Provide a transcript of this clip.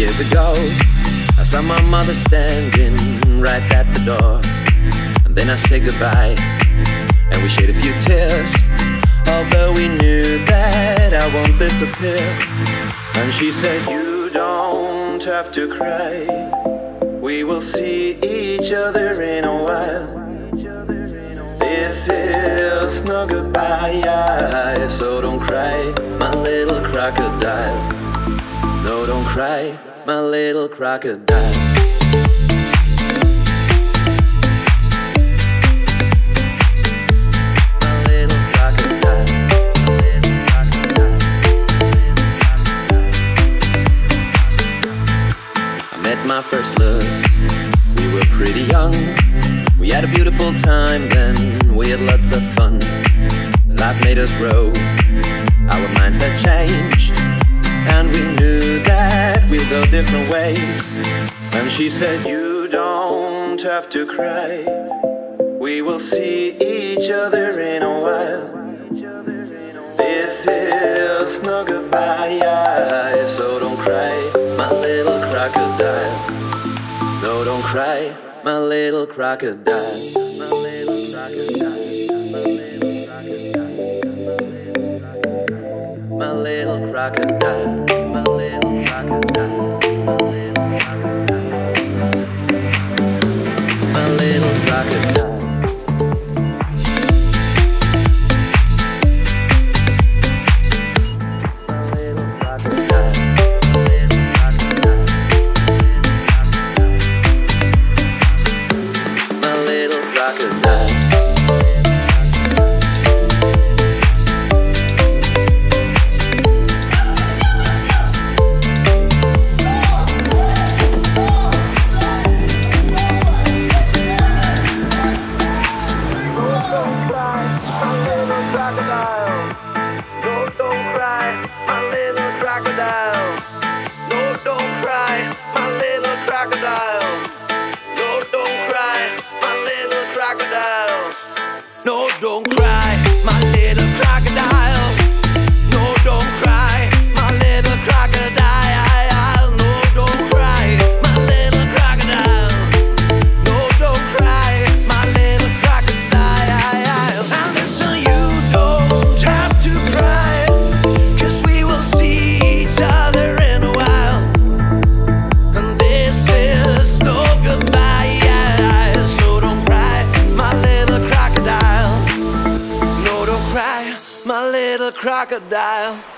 Years ago, I saw my mother standing right at the door, and then I said goodbye, and we shed a few tears, although we knew that I won't disappear. And she said, you don't have to cry, we will see each other in a while. This is no goodbye, so don't cry, my little crocodile. No, don't cry, my little crocodile. My first love, we were pretty young. We had a beautiful time then, we had lots of fun. Life made us grow, our minds had changed, and we knew that we'll go different ways. And she said, you don't have to cry, we will see each other in a while. This is no goodbye, so don't cry, my little crocodile. No, don't cry, my little crocodile. My little crocodile. My little crocodile. My little crocodile. My little crocodile. No, don't cry, my little crocodile. No, don't cry, my little crocodile. No, don't cry, my little crocodile. No, don't cry, my little crocodile. And listen, you don't have to cry, 'cause we will see each other in a while. And this is no goodbye, so don't cry, my little crocodile. My little crocodile.